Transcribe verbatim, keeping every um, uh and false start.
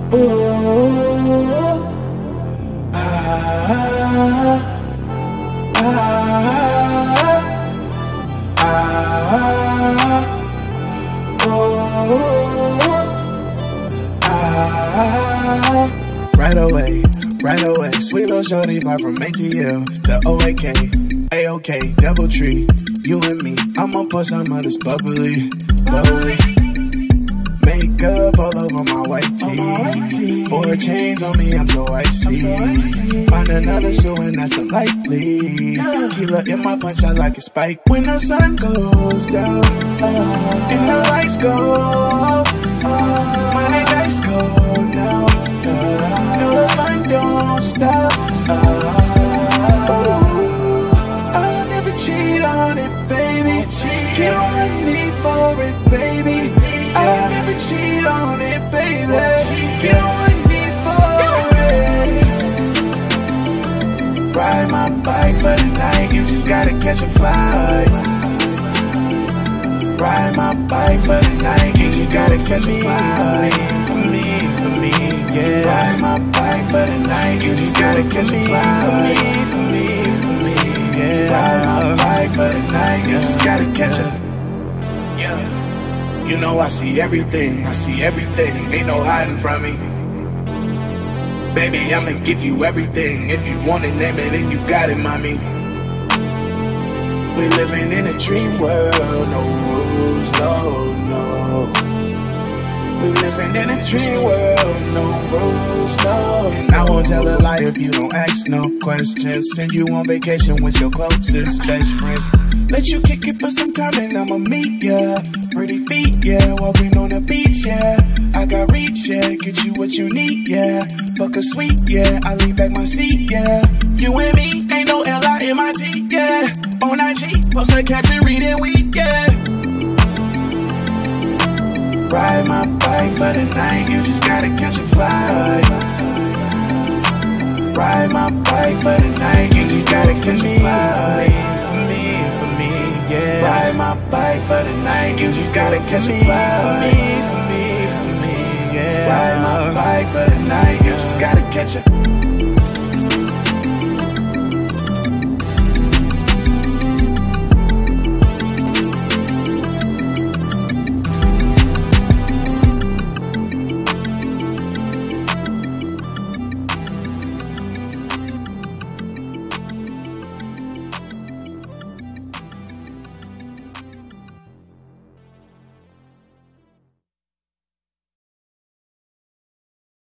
Ooh, ah, ah, ah, ooh, ah. Right away, right away, sweet little shorty vibe from A T L to O A K, A-OK, double tree, you and me, I'ma pour some of this bubbly, bubbly. Makeup all over my white tee. Four chains on me, I'm so icy. Find another shoe and that's unlikely. Tequila in my punch, I like it spike. When the sun goes down uh, and the lights go uh, my niggas go now. Uh, no, the fun don't stop. Uh, I'll never cheat on it, baby. Get on my knee for it, baby. I'll never cheat on it, baby. Get on one knee for it. Ride my bike for the night, you just gotta catch a flight. Ride my bike for the night, you just gotta catch a flight. For me, for me, yeah. Ride my bike for the night, you just gotta catch a flight. For me, for me, for me, yeah. Ride my bike for the night, you just gotta catch a. Yeah. You know I see everything, I see everything, ain't no hiding from me. Baby, I'ma give you everything, if you want it, name it, and you got it, mommy. We living in a dream world, no rules, no, no. We living in a dream world, no rules, no. And I won't tell a lie if you don't ask no questions. Send you on vacation with your closest best friends. Let you kick it for some time and I'ma meet ya. Pretty feet, yeah, walking on the beach, yeah. I got reach, yeah, get you what you need, yeah. Fuck a sweet, yeah, I lean back my seat, yeah. You and me, ain't no L I M I T, yeah. On I G, post a caption, read it week, yeah. Ride my bike for the night, you just gotta catch a flight. Ride my bike for the night, you just gotta catch a flight. For me, for me, yeah. Ride my bike for the night, you just gotta catch a flight. For me, for me, for me, yeah. Ride my bike for the night, you just gotta catch a